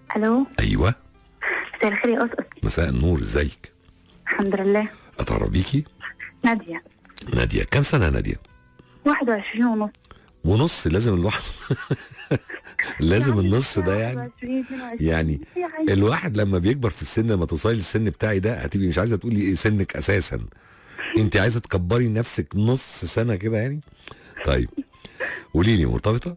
الو. ايوه. مساء الخير يا قصقص. مساء النور، ازيك؟ الحمد لله. اتعرف بيكي؟ نادية. نادية، كام سنة يا نادية؟ 21 ونص. ونص؟ لازم الواحد لازم النص ده يعني 21 22 يعني الواحد لما بيكبر في السن، لما توصلي للسن بتاعي ده هتبقي مش عايزة تقولي ايه سنك اساسا، انت عايزة تكبري نفسك نص سنة كده يعني. طيب قولي لي، مرتبطة؟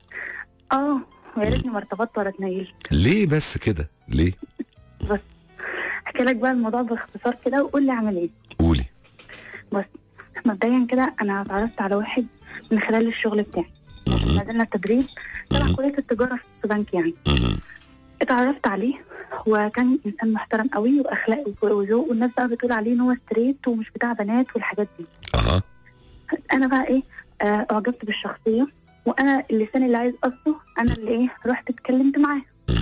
يا ريتني ما ارتبطت ولا اتنيلت. ليه بس كده ليه؟ بس احكي لك بقى الموضوع باختصار كده وقول لي اعمل ايه. قولي. بس مبدئيا كده انا اتعرفت على واحد من خلال الشغل بتاعي. نزلنا تدريب تبع كلية التجارة في بنك يعني. اتعرفت عليه وكان انسان محترم قوي واخلاق وذوق، والناس بقى بتقول عليه ان هو ستريت ومش بتاع بنات والحاجات دي. انا بقى ايه، اعجبت بالشخصية، وانا اللسان اللي عايز قصده انا اللي ايه رحت اتكلمت معاه.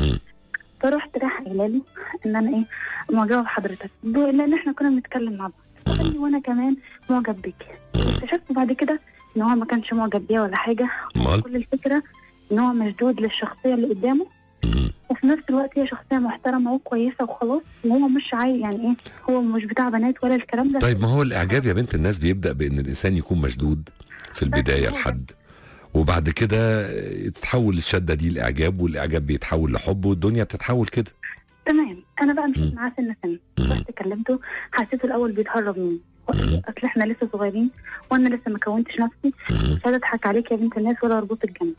فرحت رايحه قايله له ان انا ايه معجبه بحضرتك، لان احنا كنا بنتكلم مع بعض. فقال لي وانا كمان معجب بيكي. اكتشفت بعد كده ان هو ما كانش معجب بيا ولا حاجه، كل الفكره ان هو مشدود للشخصيه اللي قدامه، وفي نفس الوقت هي شخصيه محترمه وكويسه وخلاص، وهو مش عايز يعني ايه، هو مش بتاع بنات ولا الكلام ده. طيب ما هو الاعجاب يا بنت الناس بيبدا بان الانسان يكون مشدود في البدايه لحد، وبعد كده تتحول الشده دي لاعجاب، والاعجاب بيتحول لحب، والدنيا بتتحول كده. تمام. انا بقى مشيت معاه سنه رحت كلمته، حسيته الاول بيتهرب مني، اصل احنا لسه صغيرين وانا لسه ما كونتش نفسي، مش عايزه اضحك عليك يا بنت الناس ولا اربطك جنبي.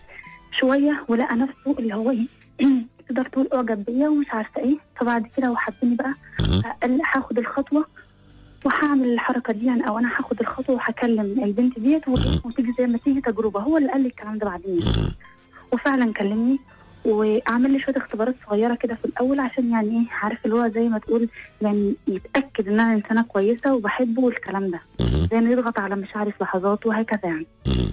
شويه ولقى نفسه اللي هو ايه تقدر تقول اعجب بيا ومش عارفه ايه. فبعد كده وحبني بقى، قال هاخد الخطوه وهعمل الحركه دي يعني، او انا هاخد الخطوه وهكلم البنت ديت وتيجي زي ما تيجي تجربه. هو اللي قال لي الكلام ده بعدين، وفعلا كلمني وعمل لي شويه اختبارات صغيره كده في الاول، عشان يعني ايه عارف اللي هو زي ما تقول يعني يتاكد ان انا انسانه كويسه وبحبه والكلام ده، زي انه يضغط على مشاعري في لحظات وهكذا يعني.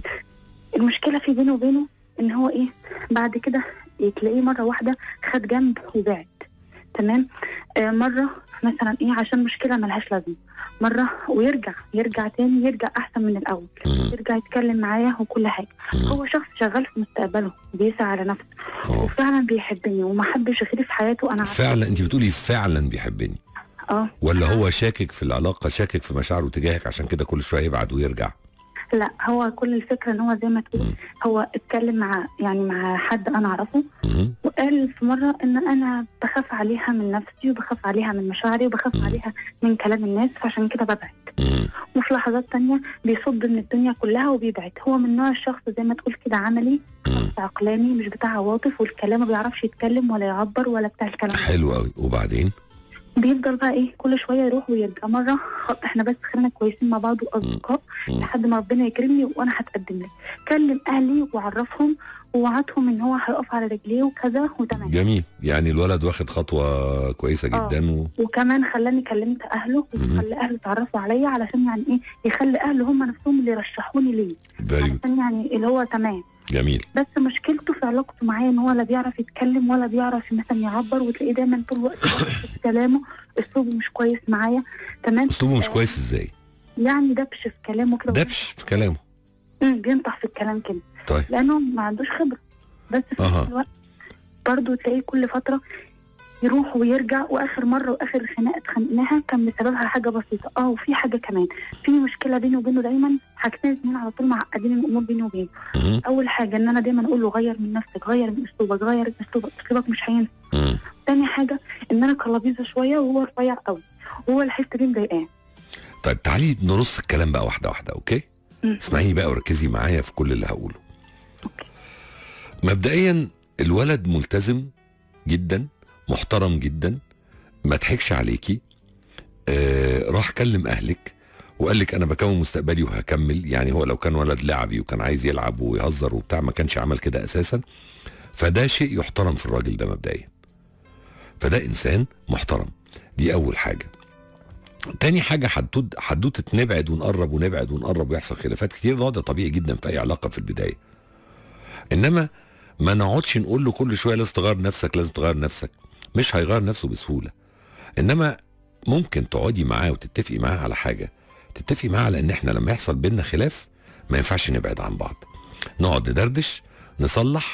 المشكله في بينه وبينه ان هو ايه بعد كده تلاقيه مره واحده خد جنب وبعد. تمام. مره مثلا ايه عشان مشكله ملهاش لازمه، مره ويرجع تاني، يرجع احسن من الاول، يرجع يتكلم معايا وكل حاجه. هو شخص شغال في مستقبله، بيسعى على نفسه، وفعلا بيحبني وما حبش غيري في حياته. انا فعلا انت بتقولي فعلا بيحبني؟ ولا هو شاكك في العلاقه، شاكك في مشاعره تجاهك، عشان كده كل شويه يبعد ويرجع؟ لا، هو كل الفكره ان هو زي ما تقول هو اتكلم مع حد انا اعرفه، وقال في مره ان انا بخاف عليها من نفسي وبخاف عليها من مشاعري وبخاف عليها من كلام الناس، فعشان كده ببعد. وفي لحظات تانية بيصد من الدنيا كلها وبيبعد. هو من نوع الشخص زي ما تقول كده عملي، عقلاني، مش بتاع عواطف والكلام، ما بيعرفش يتكلم ولا يعبر ولا بتاع الكلام. حلو قوي. وبعدين بيفضل بقى ايه كل شويه يروح ويرجع. مره احنا بس خلينا كويسين مع بعض واصدقاء لحد ما ربنا يكرمني وانا هتقدم لك. كلم اهلي وعرفهم ووعدهم ان هو هيقف على رجليه وكذا وتمام. جميل. يعني الولد واخد خطوه كويسه جدا. وكمان خلاني كلمت اهله وخلى اهله يتعرفوا عليا، علشان يعني ايه يخلي اهله هم نفسهم اللي يرشحوني ليه، علشان يعني اللي هو تمام. جميل. بس مشكلته في علاقته معايا ان هو لا بيعرف يتكلم ولا بيعرف مثلا يعبر، وتلاقيه دايما طول الوقت في كلامه، اسلوبه مش كويس معايا. تمام. اسلوبه مش كويس ازاي؟ يعني دبش في كلامه كده. دبش في كلامه؟ بينطح في الكلام كده. طيب. لانه ما عندوش خبره. بس في نفس الوقت برضه تلاقيه كل فتره يروح ويرجع. واخر مره واخر خناقه اتخانقناها كان بسببها حاجه بسيطه. وفي حاجه كمان، في مشكله بيني وبينه دايما، حاجتين اتنين على طول معقدين الامور بيني وبينه. اول حاجه ان انا دايما اقول له غير من نفسك، غير من اسلوبك، غير اسلوبك مش هينفع. تاني حاجه ان انا كلابيزه شويه وهو رفيع قوي، وهو الحته دي مضايقاه. طيب تعالي نرص الكلام بقى واحده واحده. اوكي؟ اسمعيني بقى وركزي معايا في كل اللي هقوله. اوكي. مبدئيا الولد ملتزم جدا، محترم جدا، ما ضحكش عليكي. راح كلم اهلك وقال لك انا بكون مستقبلي وهكمل. يعني هو لو كان ولد لعبي وكان عايز يلعب ويهزر وبتاع ما كانش عمل كده اساسا. فده شيء يحترم في الراجل ده مبدئيا، فده انسان محترم. دي اول حاجه. تاني حاجه، حدوته نبعد ونقرب ونبعد ونقرب ويحصل خلافات كتير، ده طبيعي جدا في اي علاقه في البدايه. انما ما نقعدش نقول له كل شويه لازم تغير نفسك، لازم تغير نفسك. مش هيغير نفسه بسهوله. انما ممكن تقعدي معاه وتتفقي معاه على حاجه، تتفقي معاه على ان احنا لما يحصل بينا خلاف ما ينفعش نبعد عن بعض، نقعد ندردش، نصلح،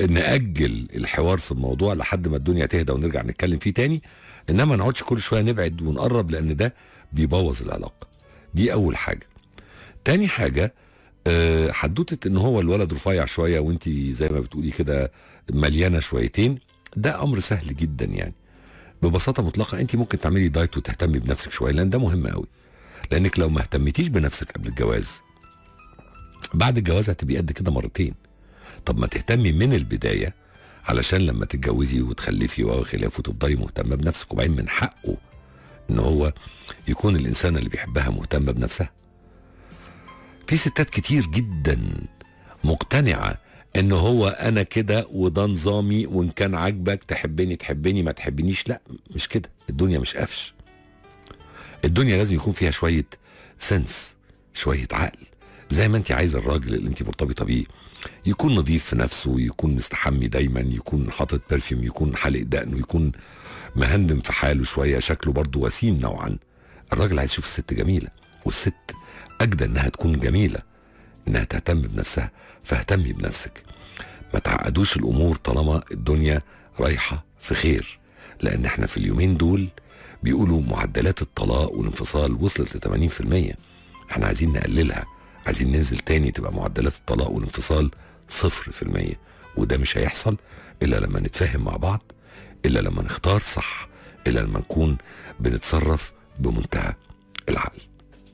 نأجل الحوار في الموضوع لحد ما الدنيا تهدى ونرجع نتكلم فيه تاني، انما ما نقعدش كل شويه نبعد ونقرب، لان ده بيبوظ العلاقه. دي اول حاجه. تاني حاجه حدوته ان هو الولد رفيع شويه وانت زي ما بتقولي كده مليانه شويتين، ده امر سهل جدا يعني. ببساطه مطلقه انت ممكن تعملي دايت وتهتمي بنفسك شويه، لان ده مهم قوي. لانك لو ما اهتمتيش بنفسك قبل الجواز، بعد الجواز هتبقي قد كده مرتين. طب ما تهتمي من البدايه علشان لما تتجوزي وتخلفي وخلافه وتفضلي مهتمه بنفسك. وبعدين من حقه ان هو يكون الانسان اللي بيحبها مهتمه بنفسها. في ستات كتير جدا مقتنعه ان هو انا كده وده نظامي، وان كان عاجبك تحبني تحبني، ما تحبنيش لا. مش كده، الدنيا مش قفش. الدنيا لازم يكون فيها شويه سنس، شويه عقل. زي ما انت عايزه الراجل اللي انت مرتبطه بيه يكون نظيف في نفسه، يكون مستحمي دايما، يكون حاطط برفيوم، يكون حالق دقنه، يكون مهندم في حاله شويه، شكله برضه وسيم نوعا. الراجل عايز يشوف الست جميله، والست اجدى انها تكون جميله، انها تهتم بنفسها. فاهتمي بنفسك، ما تعقدوش الامور طالما الدنيا رايحه في خير. لان احنا في اليومين دول بيقولوا معدلات الطلاق والانفصال وصلت ل 80%. احنا عايزين نقللها، عايزين ننزل تاني تبقى معدلات الطلاق والانفصال 0%. وده مش هيحصل الا لما نتفاهم مع بعض، الا لما نختار صح، الا لما نكون بنتصرف بمنتهى العقل.